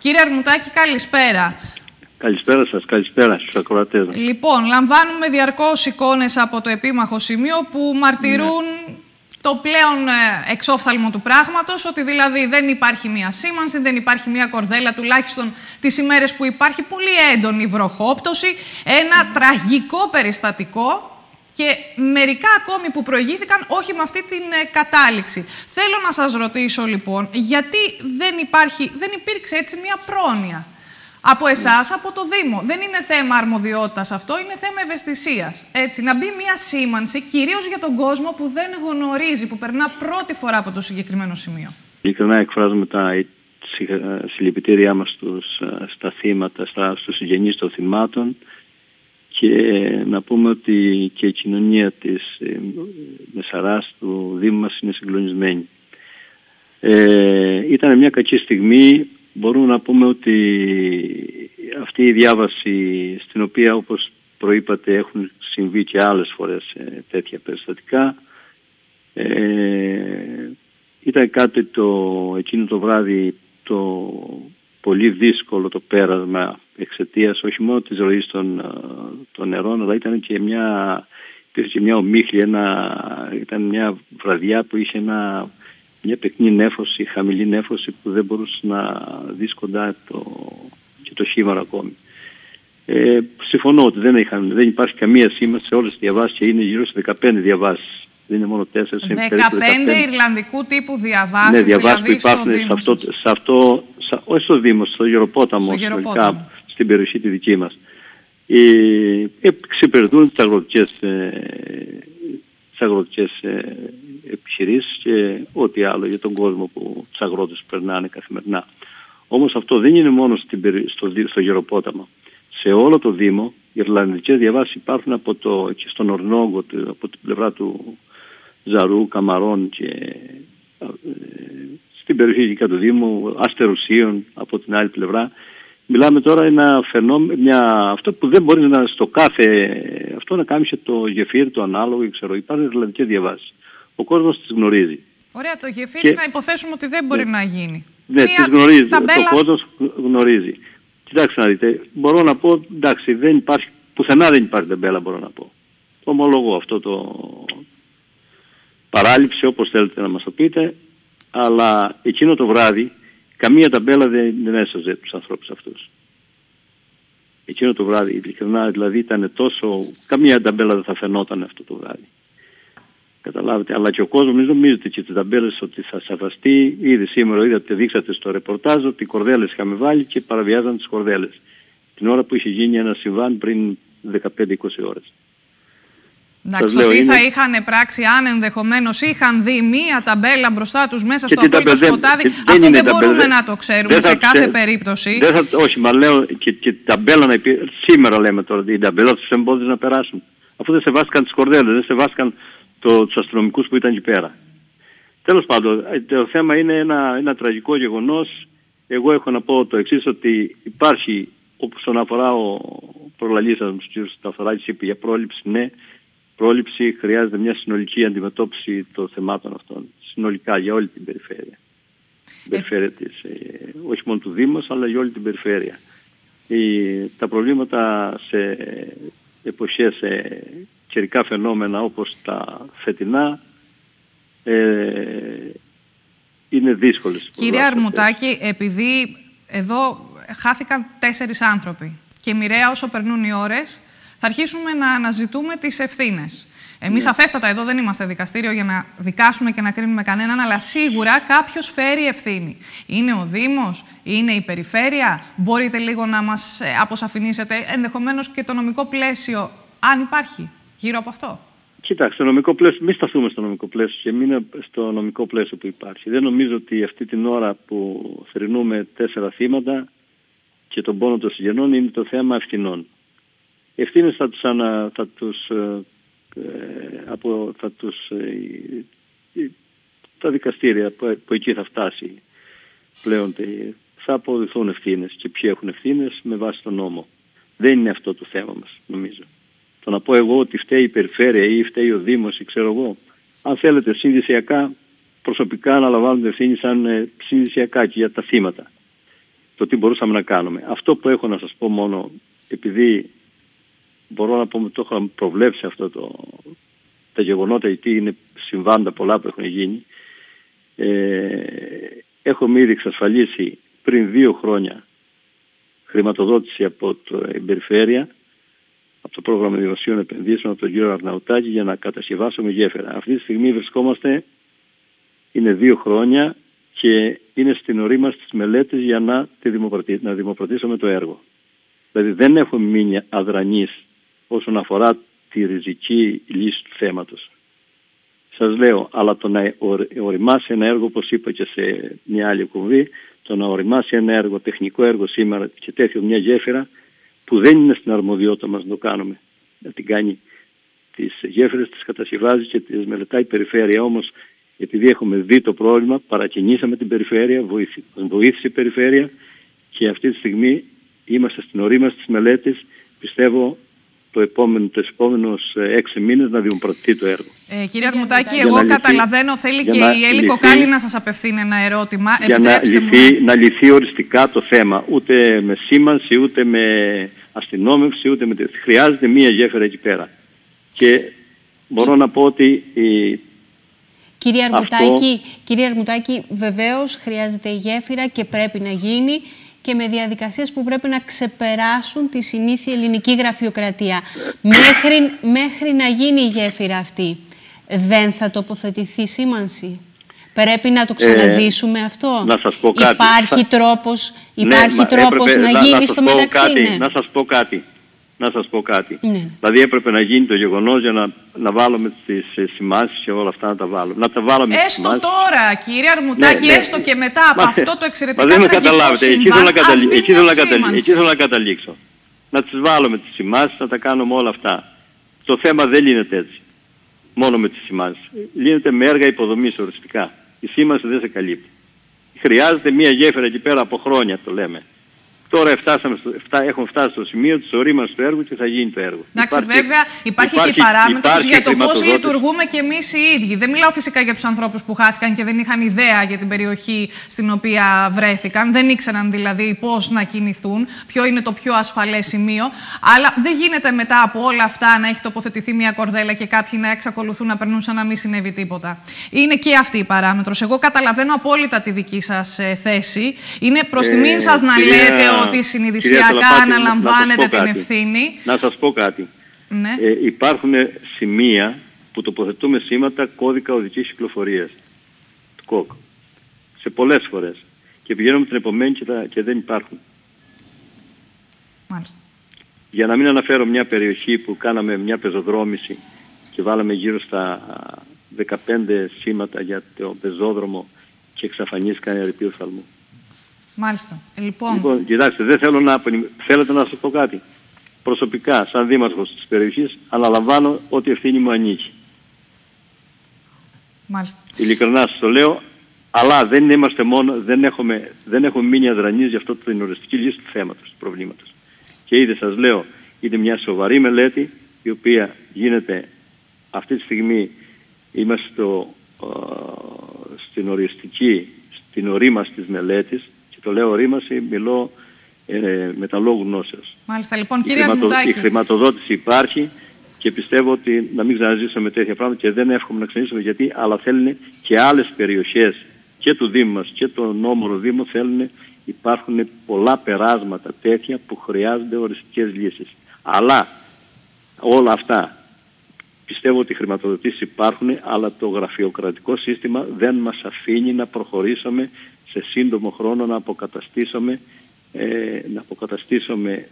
Κύριε Αρμουτάκη, καλησπέρα. Καλησπέρα σας, καλησπέρα στους ακροατές. Λοιπόν, λαμβάνουμε διαρκώς εικόνες από το επίμαχο σημείο που μαρτυρούν το πλέον εξόφθαλμο του πράγματος, ότι δηλαδή δεν υπάρχει μία σήμανση, δεν υπάρχει μία κορδέλα, τουλάχιστον τις ημέρες που υπάρχει πολύ έντονη βροχόπτωση, ένα τραγικό περιστατικό και μερικά ακόμη που προηγήθηκαν όχι με αυτή την κατάληξη. Θέλω να σας ρωτήσω λοιπόν, γιατί δεν υπήρξε έτσι μία πρόνοια από εσάς, από το Δήμο? Δεν είναι θέμα αρμοδιότητας αυτό, είναι θέμα ευαισθησίας. Έτσι, να μπει μία σήμανση, κυρίως για τον κόσμο που δεν γνωρίζει, που περνά πρώτη φορά από το συγκεκριμένο σημείο. Ειλικρινά εκφράζουμε τα συλληπιτήριά μας στα θύματα, στους συγγενείς των θυμάτων, και να πούμε ότι και η κοινωνία της Μεσαράς του Δήμου μας είναι συγκλονισμένη. Ήταν μια κακή στιγμή. Μπορούμε να πούμε ότι αυτή η διάβαση, στην οποία όπως προείπατε έχουν συμβεί και άλλες φορές τέτοια περιστατικά, ήταν κάτι εκείνο το βράδυ το πολύ δύσκολο το πέρασμα, εξαιτίας όχι μόνο της ροής των νερών, αλλά ήταν και μια ομίχλη, ήταν μια βραδιά που είχε μια πυκνή νέφωση, χαμηλή νέφωση, που δεν μπορούσε να δεις κοντά και το χήμαρο ακόμη. Συμφωνώ ότι δεν υπάρχει καμία σήμανση σε όλες τις διαβάσεις, και είναι γύρω στις 15 διαβάσεις. Δεν είναι μόνο 4. 15 ιρλανδικού τύπου διαβάσεις. Ναι, διαβάσεις που υπάρχουν όχι στο Δήμο, στο Γεροπόταμο, στην περιοχή τη δική μας. Εξυπηρετούν τις αγροτικές επιχειρήσεις και ό,τι άλλο για τον κόσμο, τους αγρότες που περνάνε καθημερινά. Όμως αυτό δεν είναι μόνο στο Γεροπόταμο. Σε όλο το Δήμο οι ιρλανδικές διαβάσεις υπάρχουν και στον Ορνόγκο, από την πλευρά του Ζαρού, Καμαρών, και στην περιοχή του Δήμου, Αστερουσίων από την άλλη πλευρά. Μιλάμε τώρα ένα φαινόμενο, αυτό που δεν μπορεί στο κάθε αυτό να κάνει το γεφύρι, το ανάλογο, υπάρχουν ιρλανδικές διαβάσεις. Ο κόσμος τις γνωρίζει. Ωραία, το γεφύρι να υποθέσουμε ότι δεν μπορεί να γίνει. Ναι, τις γνωρίζει, ο κόσμος γνωρίζει. Κοιτάξτε να δείτε, μπορώ να πω, εντάξει, πουθενά δεν υπάρχει ταμπέλα, μπορώ να πω. Το ομολογώ αυτό, το παράληψη, όπως θέλετε να μας το πείτε, αλλά εκείνο το βράδυ καμία ταμπέλα δεν έσωζε τους ανθρώπους αυτούς. Εκείνο το βράδυ, ειλικρινά, δηλαδή ήταν καμία ταμπέλα δεν θα φαινόταν αυτό το βράδυ. Καταλάβετε, αλλά και ο κόσμος μην νομίζετε και τις ταμπέλες ότι θα σαφαστεί. Ήδη σήμερα δείξατε στο ρεπορτάζ ότι οι κορδέλες είχαμε βάλει και παραβιάζαν τις κορδέλες. Την ώρα που είχε γίνει ένα συμβάν πριν 15-20 ώρες. Εντάξει, το τι θα είχαν πράξει αν ενδεχομένως είχαν δει μία ταμπέλα μπροστά τους μέσα στο απόλυτο σκοτάδι, αυτό δεν μπορούμε να το ξέρουμε σε κάθε περίπτωση. Όχι, μα λέω και ταμπέλα να υπήρχε. Σήμερα λέμε τώρα, η ταμπέλα τους εμπόδιζε να περάσουν. Αφού δεν σεβάστηκαν τις κορδέλες, δεν σεβάστηκαν τους αστυνομικούς που ήταν εκεί πέρα. Τέλος πάντων, το θέμα είναι ένα τραγικό γεγονός. Εγώ έχω να πω το εξής, ότι υπάρχει, όπως τον αφορά ο προλαλής σας, ο κ. Σταθωράκης, είπε για πρόληψη. Ναι, πρόληψη, χρειάζεται μια συνολική αντιμετώπιση των θεμάτων αυτών. Συνολικά για όλη την περιφέρεια. Την περιφέρεια όχι μόνο του Δήμου, αλλά για όλη την περιφέρεια. Τα προβλήματα σε εποχές, σε καιρικά φαινόμενα όπως τα φετινά, είναι δύσκολες. Κύριε Αρμουτάκη, επειδή εδώ χάθηκαν 4 άνθρωποι και μοιραία όσο περνούν οι ώρες, θα αρχίσουμε να αναζητούμε τις ευθύνες. Εμείς αφέστατα εδώ δεν είμαστε δικαστήριο για να δικάσουμε και να κρίνουμε κανέναν, αλλά σίγουρα κάποιος φέρει ευθύνη. Είναι ο Δήμος, είναι η Περιφέρεια. Μπορείτε λίγο να μας αποσαφηνίσετε ενδεχομένως και το νομικό πλαίσιο, αν υπάρχει, γύρω από αυτό? Κοιτάξτε, το νομικό πλαίσιο, μην σταθούμε στο νομικό πλαίσιο και μην στο νομικό πλαίσιο που υπάρχει. Δεν νομίζω ότι αυτή την ώρα που θρηνούμε 4 θύματα και τον πόνο των συγγενών είναι το θέμα ευθυνών. Ευθύνες τα δικαστήρια που εκεί θα φτάσει πλέον, θα αποδειχθούν ευθύνες και ποιοι έχουν ευθύνες με βάση τον νόμο. Δεν είναι αυτό το θέμα μας, νομίζω. Το να πω εγώ ότι φταίει η Περιφέρεια ή φταίει ο Δήμος ή ξέρω εγώ, αν θέλετε συνδυσιακά, προσωπικά αναλαμβάνονται ευθύνη σαν συνδυσιακά και για τα θύματα. το τι μπορούσαμε να κάνουμε. Αυτό που έχω να σας πω μόνο, επειδή μπορώ να πω ότι το έχω προβλέψει αυτό τα γεγονότα, γιατί είναι συμβάντα πολλά που έχουν γίνει, έχουμε ήδη εξασφαλίσει πριν 2 χρόνια χρηματοδότηση από την περιφέρεια, από το πρόγραμμα δημοσίων επενδύσεων, από τον κύριο Αρναουτάκη, για να κατασκευάσουμε γέφυρα. Αυτή τη στιγμή βρισκόμαστε, είναι 2 χρόνια και είναι στην ορίμαση της μελέτης για να δημοπρατήσουμε το έργο. Δηλαδή δεν έχουμε μείνει αδρανείς όσον αφορά τη ριζική λύση του θέματος. Σας λέω, αλλά το να οριμάσει ένα έργο, όπως είπα και σε μια άλλη κουβή, το να οριμάσει ένα έργο, τεχνικό έργο σήμερα και τέτοιο, μια γέφυρα, που δεν είναι στην αρμοδιότητα μας να το κάνουμε. Να την κάνει τις γέφυρες, τις κατασκευάζει και τις μελετάει η περιφέρεια. Όμως, επειδή έχουμε δει το πρόβλημα, παρακινήσαμε την περιφέρεια, βοήθησε η περιφέρεια και αυτή τη στιγμή είμαστε στην ορίμαση της μελέτης. Πιστεύω τους επόμενους 6 μήνες να δημοπρατηθεί το έργο. Κύριε Αρμουτάκη, εγώ καταλαβαίνω, θέλει και η Έλλη Κοκάλη να σας απευθύνει ένα ερώτημα. Για να λυθεί οριστικά το θέμα. Ούτε με σήμανση, ούτε με αστυνόμευση, ούτε με... Χρειάζεται μία γέφυρα εκεί πέρα. Και μπορώ να πω ότι... Κύριε Αρμουτάκη, βεβαίως χρειάζεται η γέφυρα και πρέπει να γίνει, και με διαδικασίες που πρέπει να ξεπεράσουν τη συνήθεια ελληνική γραφειοκρατία. Μέχρι να γίνει η γέφυρα αυτή, δεν θα τοποθετηθεί σήμανση? Πρέπει να το ξαναζήσουμε αυτό? Να σας πω κάτι. Υπάρχει τρόπος να γίνει στο μεταξύ? Να σας πω κάτι. Ναι. Δηλαδή έπρεπε να γίνει το γεγονός για να βάλουμε τις σημάσεις και όλα αυτά να τα βάλουμε. Να τα βάλουμε έστω τώρα, κύριε Αρμουτάκη, έστω και μετά από αυτό το εξαιρετικά τραγικό συμβάν, εκεί θέλω να καταλήξω. Να τις βάλουμε τις σημάσεις, να τα κάνουμε όλα αυτά. Το θέμα δεν λύνεται έτσι, μόνο με τις σημάσεις. Λύνεται με έργα υποδομής οριστικά. Η σήμανση δεν σε καλύπτει. Χρειάζεται μια γέφυρα εκεί πέρα από χρόνια, το λέμε. Τώρα έχουμε φτάσει στο σημείο της ορίμασης του έργου και θα γίνει το έργο. Εντάξει, βέβαια υπάρχει και η παράμετρος για το πώς λειτουργούμε και εμείς οι ίδιοι. Δεν μιλάω φυσικά για τους ανθρώπους που χάθηκαν και δεν είχαν ιδέα για την περιοχή στην οποία βρέθηκαν. Δεν ήξεραν δηλαδή πώς να κινηθούν, ποιο είναι το πιο ασφαλές σημείο. Αλλά δεν γίνεται μετά από όλα αυτά να έχει τοποθετηθεί μια κορδέλα και κάποιοι να εξακολουθούν να περνούν σαν να μην συνέβη τίποτα. Είναι και αυτή η παράμετρος. Εγώ καταλαβαίνω απόλυτα τη δική σας θέση. Είναι προς τιμήν σας να λέτε ότι συνειδησιακά αναλαμβάνετε την ευθύνη. Να σας πω κάτι. Ναι. Υπάρχουν σημεία που τοποθετούμε σήματα κώδικα οδικής κυκλοφορίας. ΚΟΚ. Σε πολλές φορές. Και πηγαίνουμε την επομένη και δεν υπάρχουν. Μάλιστα. Για να μην αναφέρω μια περιοχή που κάναμε μια πεζοδρόμηση και βάλαμε γύρω στα 15 σήματα για το πεζόδρομο και εξαφανίστηκαν οι ερειποί οφθαλμού. Μάλιστα. Λοιπόν, κοιτάξτε, δεν θέλω να... Θέλετε να σας πω κάτι? Προσωπικά, σαν δήμαρχος της περιοχής, αναλαμβάνω ό,τι ευθύνη μου ανήκει. Μάλιστα. Ειλικρινά σας το λέω, αλλά δεν είμαστε μόνο, δεν έχουμε μείνει αδρανείς για αυτό την οριστική λύση του θέματος, του προβλήματος. Και ήδη σας λέω, είναι μια σοβαρή μελέτη, η οποία γίνεται αυτή τη στιγμή, είμαστε στην ορίμαση της μελέτης. Το λέω ορίμαση, μιλώ με τα λόγου γνώσεως. Μάλιστα, λοιπόν, κύριε Αρμουτάκη. Η χρηματοδότηση υπάρχει και πιστεύω ότι να μην ξαναζήσουμε τέτοια πράγματα και δεν εύχομαι να ξαναζήσουμε, γιατί αλλά θέλουν και άλλες περιοχές και του Δήμου μας και τον όμορο Δήμο υπάρχουν πολλά περάσματα τέτοια που χρειάζονται οριστικές λύσεις. Αλλά όλα αυτά πιστεύω ότι οι χρηματοδοτήσεις υπάρχουν, αλλά το γραφειοκρατικό σύστημα δεν μας αφήνει να προχωρήσουμε σε σύντομο χρόνο να αποκαταστήσουμε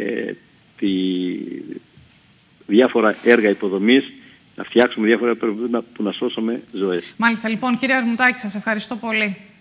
διάφορα έργα υποδομής, να φτιάξουμε διάφορα έργα που να σώσουμε ζωές. Μάλιστα, λοιπόν, κύριε Αρμουτάκη, σας ευχαριστώ πολύ.